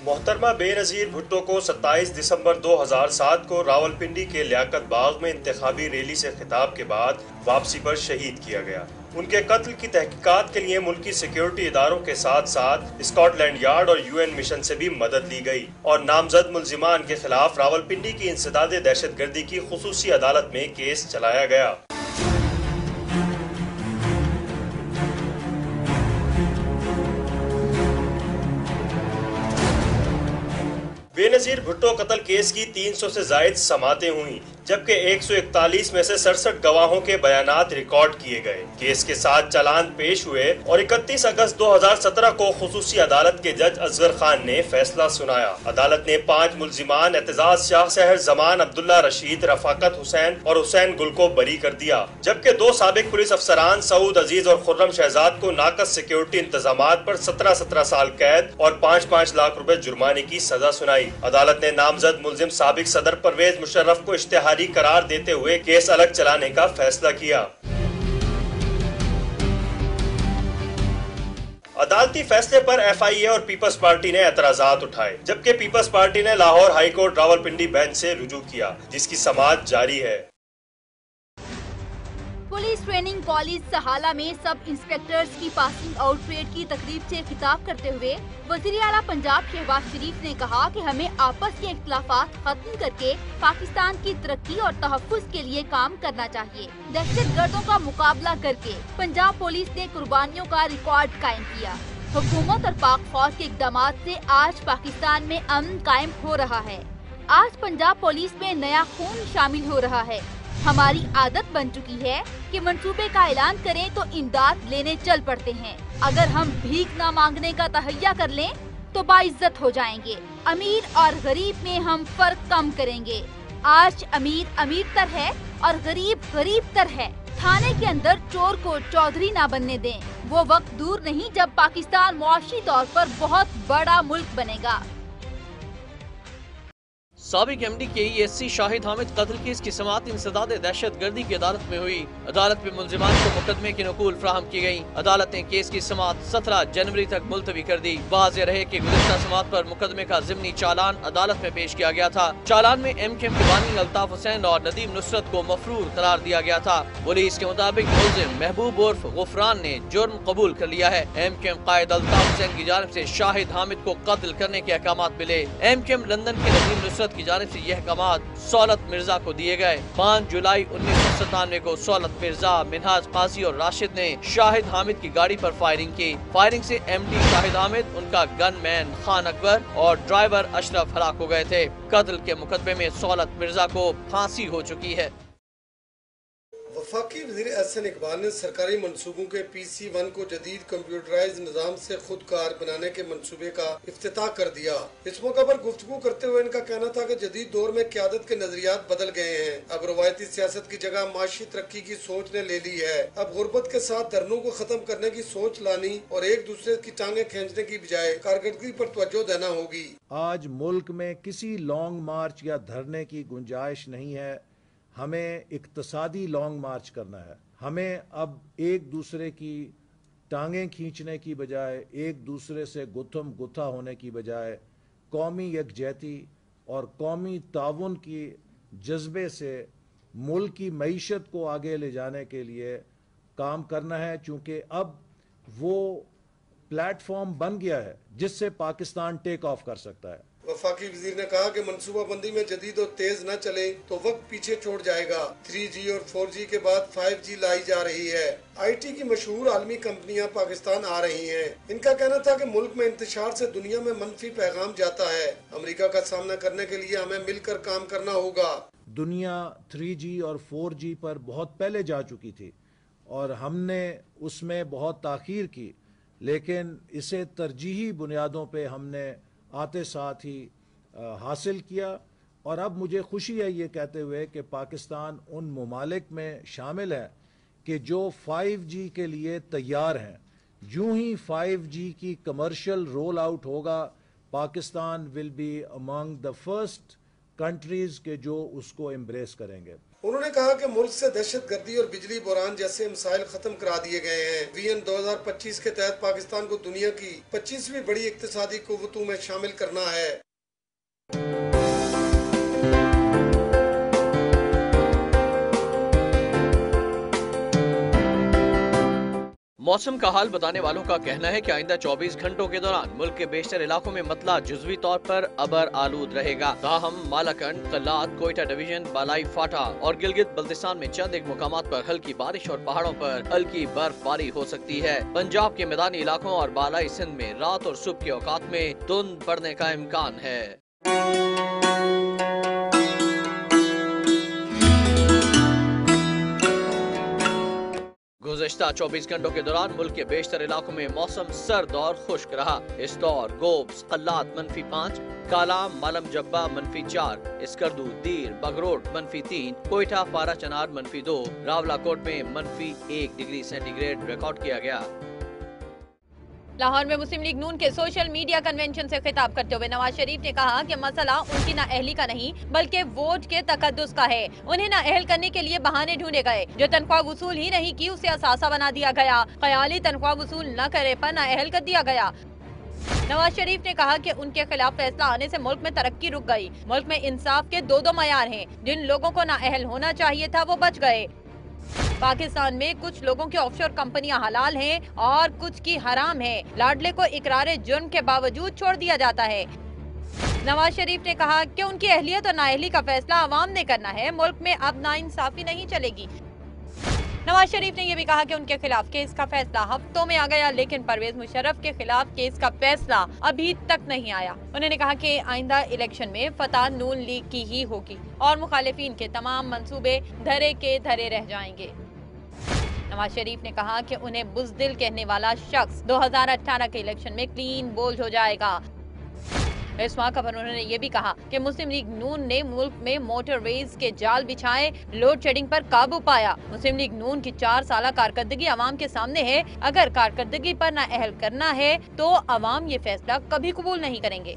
मोहतरमा बेनज़ीर भुट्टो को 27 दिसंबर 2007 को रावलपिंडी के लियाकत बाग में इंतखाबी रैली से खिताब के बाद वापसी पर शहीद किया गया। उनके कत्ल की तहकीकात के लिए मुल्की सिक्योरिटी इदारों के साथ साथ स्कॉटलैंड यार्ड और UN मिशन से भी मदद ली गई और नामजद मुल्जिमान के खिलाफ रावलपिंडी की इंसदाद दहशतगर्दी की खुसूसी अदालत में केस चलाया गया। बेनज़ीर भुट्टो कत्ल केस की 300 से जायद समातें हुई, जबकि 141 में से 67 गवाहों के बयानात रिकॉर्ड किए गए। केस के 7 चालान पेश हुए और 31 अगस्त 2017 को खुसूसी अदालत के जज असगर खान ने फैसला सुनाया। अदालत ने 5 मुल्जिमान एतजाज शाह, सहर जमान, अब्दुल्ला रशीद, रफाकत हुसैन और हुसैन गुल को बरी कर दिया, जबकि 2 साबिक पुलिस अफसरान सऊद अजीज और खुर्रम शहजाद को नाकस सिक्योरिटी इंतजामात पर 17 साल कैद और 5-5 लाख रुपए जुर्माने की सजा सुनाई। अदालत ने नामजद मुल्जिम साबिक सदर परवेज मुशर्रफ को इश्तिहारी करार देते हुए केस अलग चलाने का फैसला किया। अदालती फैसले पर FIA और पीपल्स पार्टी ने एतराजात उठाए, जबकि पीपल्स पार्टी ने Lahore high court Rawalpindi bench से रुजू किया, जिसकी समाअत जारी है। पुलिस ट्रेनिंग कॉलेज सहाला में सब इंस्पेक्टर्स की पासिंग आउट परेड की तकरीब से खिताब करते हुए वज़ीर आला पंजाब शहबाज शरीफ ने कहा कि हमें आपस के इख्तिलाफात खत्म करके पाकिस्तान की तरक्की और तहफ़्फ़ुज़ के लिए काम करना चाहिए। दहशतगर्दों का मुकाबला करके पंजाब पुलिस ने कुर्बानियों का रिकॉर्ड कायम किया। हुकूमत और पाक फौज के इक़दामात से आज पाकिस्तान में अमन कायम हो रहा है। आज पंजाब पुलिस में नया खून शामिल हो रहा है। हमारी आदत बन चुकी है कि मंसूबे का ऐलान करें तो इमदाद लेने चल पड़ते हैं। अगर हम भीख न मांगने का तहैया कर लें तो बाइज्जत हो जाएंगे। अमीर और गरीब में हम फर्क कम करेंगे। आज अमीर अमीर तर है और गरीब गरीब तर है। थाने के अंदर चोर को चौधरी ना बनने दें। वो वक्त दूर नहीं जब पाकिस्तान मुआशी तौर पर बहुत बड़ा मुल्क बनेगा। साबिक MD KESC शाहिद हामिद कत्ल केस की समाअत इंसदाद दहशतगर्दी की अदालत में हुई। अदालत में मुल्जिमान को मुकदमे की नकूल फ्राहम की गयी। अदालत ने केस की समाअत 17 जनवरी तक मुलतवी कर दी। वाज़ेह रहे कि गुज़िश्ता समाअत पर मुकदमे का ज़िमनी चालान अदालत में पेश किया गया था। चालान में MKM के बानी अल्ताफ हुसैन और नदीम नुसरत को मफरूर करार दिया गया था। पुलिस के मुताबिक मुल्जिम महबूब उर्फ गुफरान ने जुर्म कबूल कर लिया है। MKM कायद अल्ताफ हुसैन की जानिब से शाहिद हामिद को कत्ल करने के अहकामात मिले। MKM लंदन के नदीम नुसरत की जानिब से यह अहकामात सौलत मिर्जा को दिए गए। 5 जुलाई 1997 को सौलत मिर्जा, मिनहाज काजी और राशिद ने शाहिद हामिद की गाड़ी पर फायरिंग की। फायरिंग से MD शाहिद हामिद, उनका गनमैन खान अकबर और ड्राइवर अशरफ हलाक हो गए थे। कत्ल के मुकदमे में सौलत मिर्जा को फांसी हो चुकी है। वफाकी वज़ीर एहसन इकबाल ने सरकारी मनसूबों के PC1 को जदीद कंप्यूटराइज निज़ाम से खुदकार बनाने के मनसूबे का इफ्तिताह कर दिया। इस मौका पर गुफ्तगू करते हुए इनका कहना था कि जदीद दौर में क़यादत के नजरियात बदल गए हैं। अब रवायती सियासत की जगह माशी तरक्की की सोच ने ले ली है। अब गुर्बत के साथ धरनों को खत्म करने की सोच लानी और एक दूसरे की टांगे खींचने की बजाय कारकर्दगी पर तवज्जो देना होगी। आज मुल्क में किसी लॉन्ग मार्च या धरने की गुंजाइश नहीं है। हमें इक्तसादी लॉन्ग मार्च करना है। हमें अब एक दूसरे की टांगें खींचने की बजाय, एक दूसरे से गुत्थम गुत्था होने की बजाय कौमी यकजहती और कौमी ताउन की जज्बे से मुल्क की मईशत को आगे ले जाने के लिए काम करना है, चूँकि अब वो प्लेटफॉर्म बन गया है जिससे पाकिस्तान टेक ऑफ कर सकता है। वफाकी वजीर ने कहा कि मनसूबाबंदी में जदीद और तेज न चले तो वक्त पीछे छोड़ जाएगा। 3G और 4G के बाद 5G लाई जा रही है। IT की मशहूर आलमी कंपनियां पाकिस्तान आ रही हैं। इनका कहना था कि मुल्क में इंतशार से दुनिया में मनफी पैगाम जाता है। अमेरिका का सामना करने के लिए हमें मिलकर काम करना होगा। दुनिया 3G और 4G पर बहुत पहले जा चुकी थी और हमने उसमें बहुत ताख़ीर की, लेकिन इसे तरजीही बुनियादों पे हमने आते साथ ही हासिल किया। और अब मुझे खुशी है ये कहते हुए कि पाकिस्तान उन ममालिक में शामिल है कि जो 5G के लिए तैयार हैं। यूं ही 5G की कमर्शियल रोल आउट होगा, Pakistan will be among the first countries के जो उसको एम्ब्रेस करेंगे। उन्होंने कहा कि मुल्क से दहशतगर्दी और बिजली बहरान जैसे मसाइल खत्म करा दिए गए हैं। विजन 2025 के तहत पाकिस्तान को दुनिया की 25वीं बड़ी इक्तिसादी कुव्वतों में शामिल करना है। मौसम का हाल बताने वालों का कहना है कि आइंदा 24 घंटों के दौरान मुल्क के बेशतर इलाकों में मतला जुज़वी तौर पर अबर आलूद रहेगा। ताहम मालाकंड, कल्लात, कोयटा डिवीजन, बालाई फाटा और गिलगित बल्तिस्तान में चंद एक मुकामात पर हल्की बारिश और पहाड़ों पर हल्की बर्फबारी हो सकती है। पंजाब के मैदानी इलाकों और बालाई सिंध में रात और सुबह के औकात में धुंध पड़ने का इम्कान है। गुज़श्ता 24 घंटों के दौरान मुल्क के बेशतर इलाकों में मौसम सर्द और खुश्क रहा। इस दौर गोब्स, कल्लात -5, कालाम, मालम जब्बा -4, इसकरदू, दीर, बगरोट -3, कोयटा, पारा चनार -2, रावलाकोट में -1 डिग्री सेंटीग्रेड रिकॉर्ड किया गया। लाहौर में मुस्लिम लीग नून के सोशल मीडिया कन्वेंशन से खिताब करते हुए नवाज शरीफ ने कहा कि मसला उनकी नाअहली का नहीं बल्कि वोट के तकद्दुस का है। उन्हें नाअहल करने के लिए बहाने ढूंढे गए। जो तनख्वाह वसूल ही नहीं की उसे असासा बना दिया गया। ख्याली तनख्वाह वसूल न करे पर नाअहल कर दिया गया। नवाज शरीफ ने कहा कि उनके खिलाफ फैसला आने से मुल्क में तरक्की रुक गई। मुल्क में इंसाफ के दो मयार हैं। जिन लोगों को नाअहल होना चाहिए था वो बच गए। पाकिस्तान में कुछ लोगों की ऑफशोर कंपनियां हलाल हैं और कुछ की हराम हैं। लाडले को इकरार जुर्म के बावजूद छोड़ दिया जाता है। नवाज शरीफ ने कहा कि उनकी अहलियत और नाअहली का फैसला आवाम ने करना है। मुल्क में अब नाइंसाफी नहीं चलेगी। नवाज शरीफ ने यह भी कहा कि उनके खिलाफ केस का फैसला हफ्तों में आ गया, लेकिन परवेज मुशर्रफ के खिलाफ केस का फैसला अभी तक नहीं आया। उन्होंने कहा कि आइंदा इलेक्शन में फतह नून लीग की ही होगी और मुखालिफिन के तमाम मंसूबे धरे के धरे रह जाएंगे। नवाज शरीफ ने कहा कि उन्हें बुज़दिल कहने वाला शख्स 2018 के इलेक्शन में क्लीन बोल्ड हो जाएगा। इस मौके पर उन्होंने ये भी कहा कि मुस्लिम लीग नून ने मुल्क में मोटरवेज के जाल बिछाए, लोड शेडिंग पर काबू पाया। मुस्लिम लीग नून की 4 साल कारकर्दगी अवाम के सामने है। अगर कारकर्दगी पर नाअहल करना है तो अवाम ये फैसला कभी कबूल नहीं करेंगे।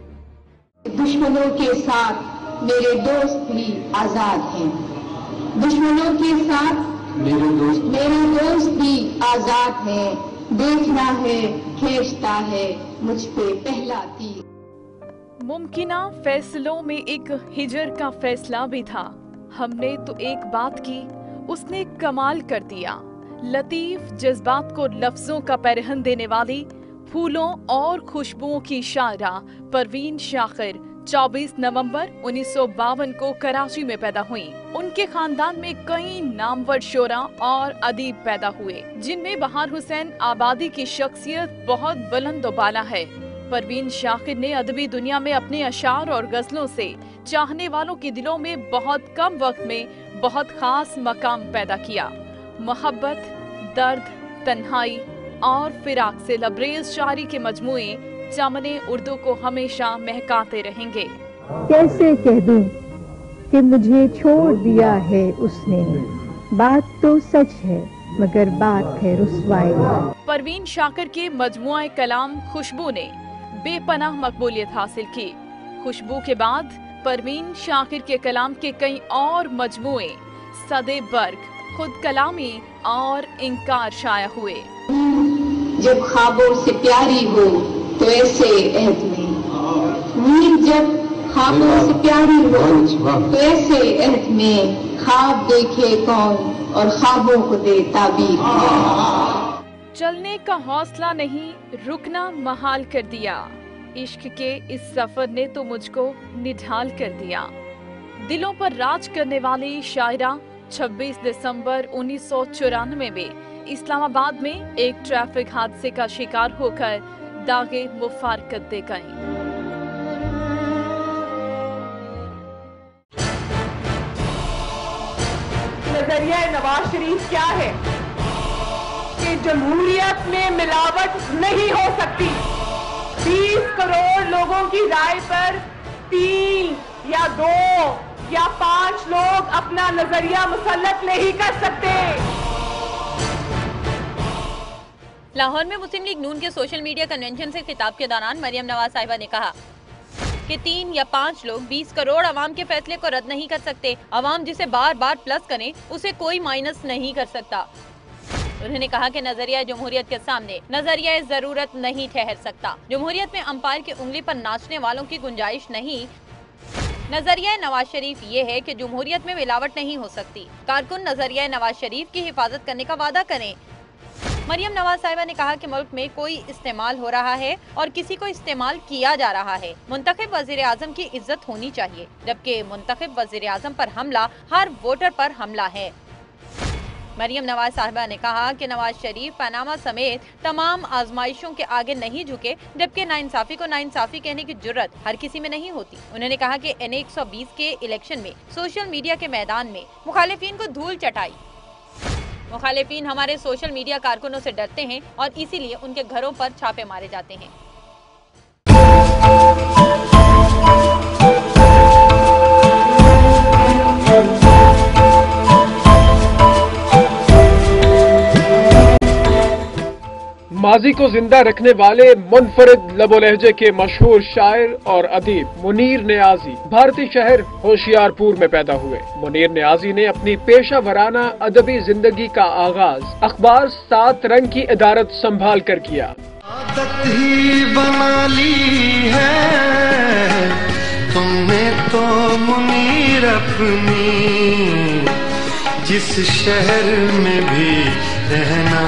दुश्मनों के साथ मेरे दोस्त भी आजाद हैं। दुश्मनों के साथ मेरे दोस्त भी आजाद है। देखना है, खींचता है मुझ पे पहला तीर। मुमकिना फैसलों में एक हिजर का फैसला भी था। हमने तो एक बात की, उसने कमाल कर दिया। लतीफ जज्बात को लफ्जों का पैरहन देने वाली, फूलों और खुशबुओं की शायरा परवीन शाकिर 24 नवंबर 1952 को कराची में पैदा हुई। उनके खानदान में कई नामवर शोरा और अदीब पैदा हुए, जिनमें बहार हुसैन आबादी की शख्सियत बहुत बुलंद-ओ-बाला है। परवीन शाकिर ने अदबी दुनिया में अपने अशार और गजलों से चाहने वालों के दिलों में बहुत कम वक्त में बहुत खास मकाम पैदा किया। मोहब्बत, दर्द, तन्हाई और फिराक से लबरेज शायरी के मजमूए चमने उर्दू को हमेशा महकाते रहेंगे। कैसे कह दूं कि मुझे छोड़ दिया है उसने, बात तो सच है मगर बात है रुसवाई। परवीन शाकिर के मजमुआ कलाम खुशबू ने बेपनाह मकबूलियत हासिल की। खुशबू के बाद परवीन शाकिर के कलाम के कई और मजमुए सदे बर्ग, खुद कलामी और इंकार शाया हुए। जब ख्वाबों से प्यारी हो तो ऐसे अहद में, नींद जब ख्वाबों से प्यारी हो तो ऐसे अहद में, ख्वाब देखे कौन और ख्वाबों को दे ताबीर। चलने का हौसला नहीं, रुकना महाल कर दिया। इश्क के इस सफर ने तो मुझको निढाल कर दिया। दिलों पर राज करने वाली शायरा 26 दिसंबर 1994 में इस्लामाबाद में एक ट्रैफिक हादसे का शिकार होकर दागे मुफारकत दे गईं। नजरिया नवाज शरीफ क्या है कि जमहूरियत में मिलावट नहीं हो सकती। 20 करोड़ लोगों की राय पर 3 या 2 या 5 लोग अपना नजरिया मुसल्लत नहीं कर सकते। लाहौर में मुस्लिम लीग नून के सोशल मीडिया कन्वेंशन से खिताब के दौरान मरियम नवाज साहिबा ने कहा कि 3 या 5 लोग 20 करोड़ अवाम के फैसले को रद्द नहीं कर सकते। अवाम जिसे बार बार प्लस करें उसे कोई माइनस नहीं कर सकता। उन्होंने कहा कि नजरिया जमहूरियत के सामने नजरिया जरूरत नहीं ठहर सकता। जमहूरियत में अंपायर की उंगली पर नाचने वालों की गुंजाइश नहीं। नजरिया नवाज शरीफ ये है कि जमहूरियत में मिलावट नहीं हो सकती। कारकुन नजरिया नवाज शरीफ की हिफाजत करने का वादा करें। मरियम नवाज साहिबा ने कहा कि मुल्क में कोई इस्तेमाल हो रहा है और किसी को इस्तेमाल किया जा रहा है। मुंतखब वजीर आजम की इज्जत होनी चाहिए, जबकि मुंतखब वजीर आजम पर हमला हर वोटर पर हमला है। मरियम नवाज साहिबा ने कहा कि नवाज शरीफ पनामा समेत तमाम आजमाइशों के आगे नहीं झुके, जबकि नाइंसाफी को नाइंसाफी कहने की जुर्रत हर किसी में नहीं होती। उन्होंने कहा कि NA 120 के इलेक्शन में सोशल मीडिया के मैदान में मुखालिफिन को धूल चटाई। मुखालिफिन हमारे सोशल मीडिया कारकुनों से डरते हैं और इसीलिए उनके घरों पर छापे मारे जाते हैं। माजी को जिंदा रखने वाले मुनफरिद लबो लहजे के मशहूर शायर और अदीब मुनीर नियाजी भारतीय शहर होशियारपुर में पैदा हुए। मुनीर नियाजी ने अपनी पेशा वराना अदबी जिंदगी का आगाज अखबार 7 रंग की इदारत संभाल कर किया। आदत ही बना ली है तुमने तो मुनीर अपनी, जिस शहर में भी रहना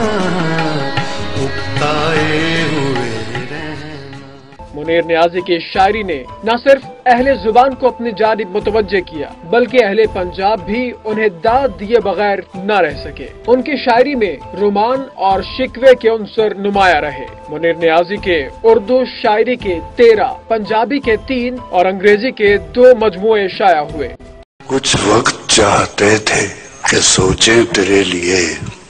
मुनीर नियाजी की शायरी ने न सिर्फ अहले जुबान को अपनी जानिब मुतवज्जे किया, बल्कि अहले पंजाब भी उन्हें दाद दिए बगैर न रह सके। उनकी शायरी में रोमान और शिकवे के उन्सर नुमाया रहे। मुनीर नियाजी के उर्दू शायरी के 13, पंजाबी के 3 और अंग्रेजी के 2 मजमुए शाया हुए। कुछ वक्त चाहते थे कि सोचे तेरे लिए,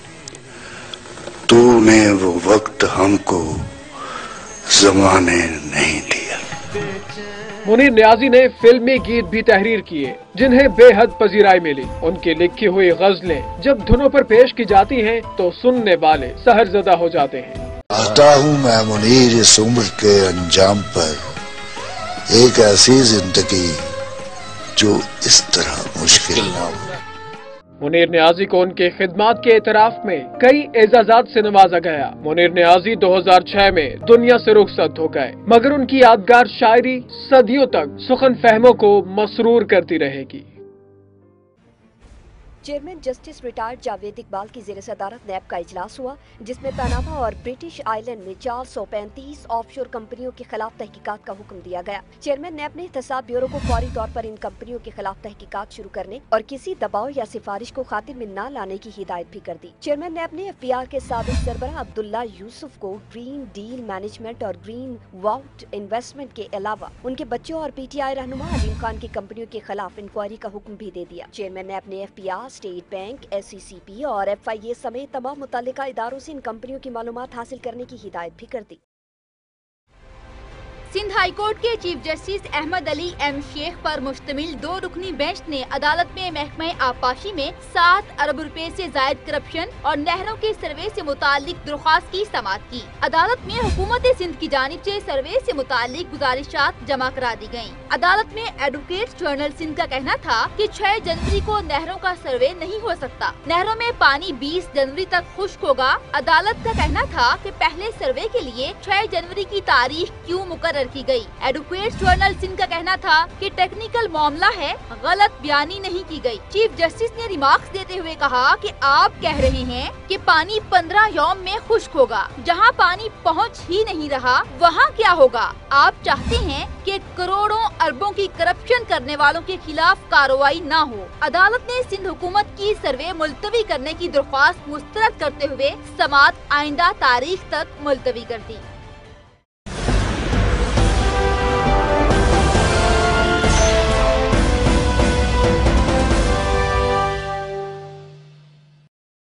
तूने वो वक्त हमको ज़माने नहीं दिया। मुनीर नियाजी ने फिल्मी गीत भी तहरीर किए जिन्हें बेहद पजीराई मिली। उनकी लिखी हुई गजलें जब धुनों पर पेश की जाती हैं तो सुनने वाले सहरजदा हो जाते हैं। आता हूँ मैं मुनीर इस उम्र के अंजाम पर, एक ऐसी जिंदगी जो इस तरह मुश्किल ना हो। मुनीर नियाजी को उनके खिदमात के एतराफ में कई एजाजात से नवाजा गया। मुनीर नियाजी 2006 में दुनिया से रुखसत हो गए, मगर उनकी यादगार शायरी सदियों तक सुखन फहमों को मसरूर करती रहेगी। Chairman justice retired Javed Iqbal की ज़ेर सदारत नैब का इजलास हुआ, जिसमें पनामा और ब्रिटिश आइलैंड में 435 ऑफशोर कंपनियों के खिलाफ तहकीकात का हुक्म दिया गया। चेयरमैन नैब ने एहतसाब ब्यूरो को फौरी तौर पर इन कंपनियों के खिलाफ तहकीकात शुरू करने और किसी दबाव या सिफारिश को खातिर में न लाने की हिदायत भी कर दी। चेयरमैन नैब ने FBR के साबिक सरबराह अब्दुल्ला यूसुफ को ग्रीन डील मैनेजमेंट और ग्रीन वाउट इन्वेस्टमेंट के अलावा उनके बच्चों और PTI रहनुमा अलीम खान की कंपनियों के खिलाफ इंक्वायरी का हुक्म भी दे दिया। चेयरमैन नैब ने FBR, स्टेट बैंक, SECP और FIA समेत तमाम मुतालिका इदारों से इन कंपनियों की मालूमात हासिल करने की हिदायत भी कर दी। सिंध हाई कोर्ट के chief justice Ahmed Ali M Sheikh पर मुश्तमिल 2 रुकनी बेंच ने अदालत में महकमे आबपाशी में 7 अरब रुपए से जायद करप्शन और नहरों के सर्वे से मुतालिक दरख्वास्त की समाअत की। अदालत में हुकूमत सिंध की जानिब से सर्वे से मुतालिक गुजारिशात जमा करा दी गयी। अदालत में एडवोकेट जर्नल सिंध का कहना था कि 6 जनवरी को नहरों का सर्वे नहीं हो सकता, नहरों में पानी 20 जनवरी तक खुश्क होगा। अदालत का कहना था कि पहले सर्वे के लिए 6 जनवरी की तारीख क्यों मुकर्रर की गई। एडवोकेट जर्नल सिंध का कहना था कि टेक्निकल मामला है, गलत बयानी नहीं की गई। चीफ जस्टिस ने रिमार्क्स देते हुए कहा कि आप कह रहे हैं कि पानी 15 यौम में खुश्क होगा, जहां पानी पहुंच ही नहीं रहा वहां क्या होगा। आप चाहते हैं कि करोड़ों अरबों की करप्शन करने वालों के खिलाफ कार्रवाई न हो। अदालत ने सिंध हुकूमत की सर्वे मुलतवी करने की दरख्वास्त मुस्तरद करते हुए समाअत आइंदा तारीख तक मुलतवी कर दी।